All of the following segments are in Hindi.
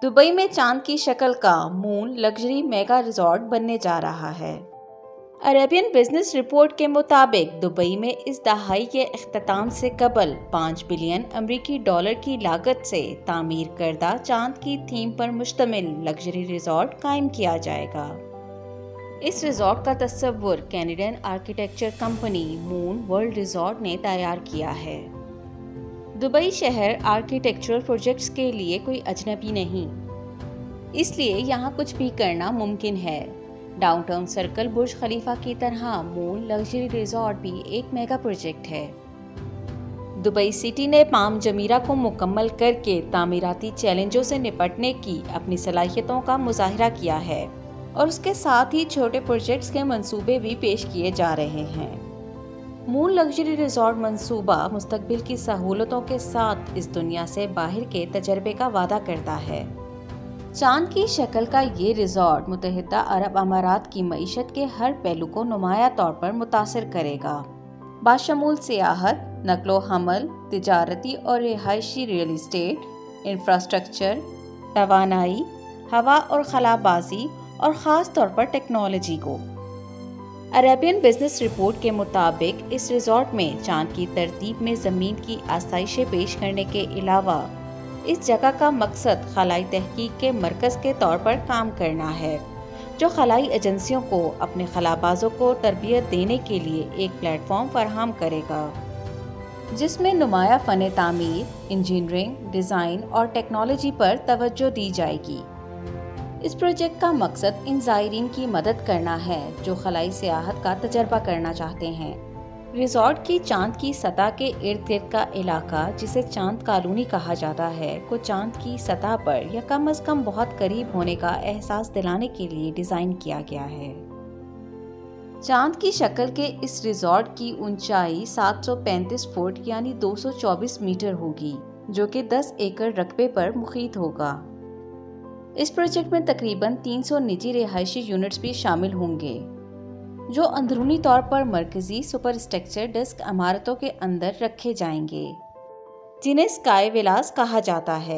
दुबई में चांद की शक्ल का मून लग्जरी मेगा रिजॉर्ट बनने जा रहा है। अरेबियन बिजनेस रिपोर्ट के मुताबिक दुबई में इस दहाई के इख्तिताम से कबल 5 बिलियन अमरीकी डॉलर की लागत से तामीर करदा चांद की थीम पर मुश्तमिल लग्जरी रिजॉर्ट कायम किया जाएगा। इस रिजॉर्ट का तस्वुर Canadian architecture company Moon World Resort ने तैयार किया है। दुबई शहर आर्किटेक्चरल प्रोजेक्ट्स के लिए कोई अजनबी नहीं, इसलिए यहाँ कुछ भी करना मुमकिन है। डाउनटाउन सर्कल बुर्ज खलीफा की तरह मून लग्जरी रिजॉर्ट भी एक मेगा प्रोजेक्ट है। दुबई सिटी ने पाम जमीरा को मुकम्मल करके तामीराती चैलेंजों से निपटने की अपनी सलाहियतों का मुजाहिरा किया है और उसके साथ ही छोटे प्रोजेक्ट्स के मंसूबे भी पेश किए जा रहे हैं। मून लग्जरी रिजॉर्ट मंसूबा मुस्तकबिल की सहूलतों के साथ इस दुनिया से बाहर के तजर्बे का वादा करता है। चांद की शक्ल का ये रिजॉर्ट मुत्तहिदा अरब अमारात की मईशत के हर पहलू को नुमाया तौर पर मुतासिर करेगा, बाशमूल सियाहत, नकलो हमल, तिजारती और रिहायशी रियल इस्टेट, इंफ्रास्ट्रक्चर, तवानाई, हवा और खलाबाजी और ख़ास तौर पर टेक्नोलॉजी को। अरेबियन बिजनेस रिपोर्ट के मुताबिक इस रिजॉर्ट में चांद की तरतीब में ज़मीन की आसाइशें पेश करने के अलावा इस जगह का मकसद खलाई तहकीक के मरकज़ के तौर पर काम करना है, जो खलाई एजेंसियों को अपने खलाबाजों को तरबियत देने के लिए एक प्लेटफॉर्म फराहम करेगा, जिसमें नुमाया फ़न तामीर, इंजीनियरिंग, डिज़ाइन और टेक्नोलॉजी पर तवज्जो दी जाएगी। इस प्रोजेक्ट का मकसद इन ज़ायरीन की मदद करना है जो खलाई सियाहत का तजर्बा करना चाहते हैं। रिजॉर्ट की चांद की सतह के इर्द गिर्द का इलाका, जिसे चांद कॉलोनी कहा जाता है, को चांद की सतह पर या कम अज़ कम बहुत करीब होने का एहसास दिलाने के लिए डिज़ाइन किया गया है। चांद की शक्ल के इस रिजॉर्ट की ऊंचाई 735 फुट यानी 224 मीटर होगी, जो कि 10 एकड़ रकबे पर मुहीत होगा। इस प्रोजेक्ट में तकरीबन 300 निजी रिहायशी यूनिट्स भी शामिल होंगे, जो अंदरूनी तौर पर मरकजी सुपर स्ट्रक्चर डिस्क इमारतों के अंदर रखे जाएंगे, जिन्हें स्काई विलास कहा जाता है।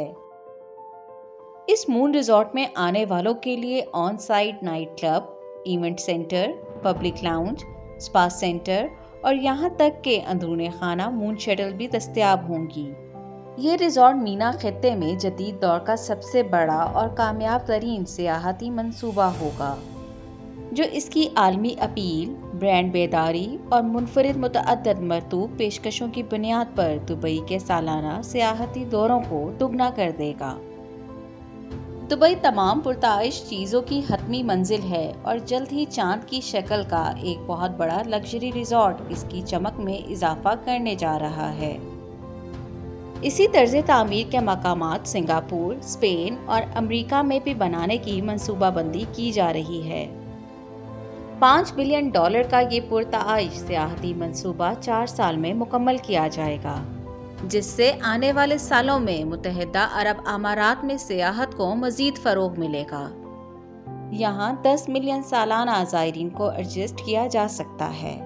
इस मून रिजॉर्ट में आने वालों के लिए on site night club, event centre, public lounge, spa centre और यहाँ तक के अंदरूनी खाना मून शटल भी दस्तयाब होंगी। ये रिजॉर्ट मीना खित्ते में जदीद दौर का सबसे बड़ा और कामयाब तरीन सियाहती मंसूबा होगा, जो इसकी आलमी अपील, ब्रांड बेदारी और मुनफरिद मुतअद्दिद मरतूब पेशकशों की बुनियाद पर दुबई के सालाना सियाहती दौरों को दुगना कर देगा। दुबई तमाम पुरताइश चीज़ों की हतमी मंजिल है और जल्द ही चांद की शक्ल का एक बहुत बड़ा लग्जरी रिजॉर्ट इसकी चमक में इजाफा करने जा रहा है। इसी तर्ज तामीर के मकामात सिंगापुर, स्पेन और अमेरिका में भी बनाने की मंसूबाबंदी की जा रही है। 5 बिलियन डॉलर का ये पुरताइश सियाहती मंसूबा 4 साल में मुकम्मल किया जाएगा, जिससे आने वाले सालों में मुत्तहिदा अरब अमारात में सियाहत को मज़ीद फ़रोग़ मिलेगा। यहाँ 10 मिलियन सालाना ज़ायरीन को एडजस्ट किया जा सकता है।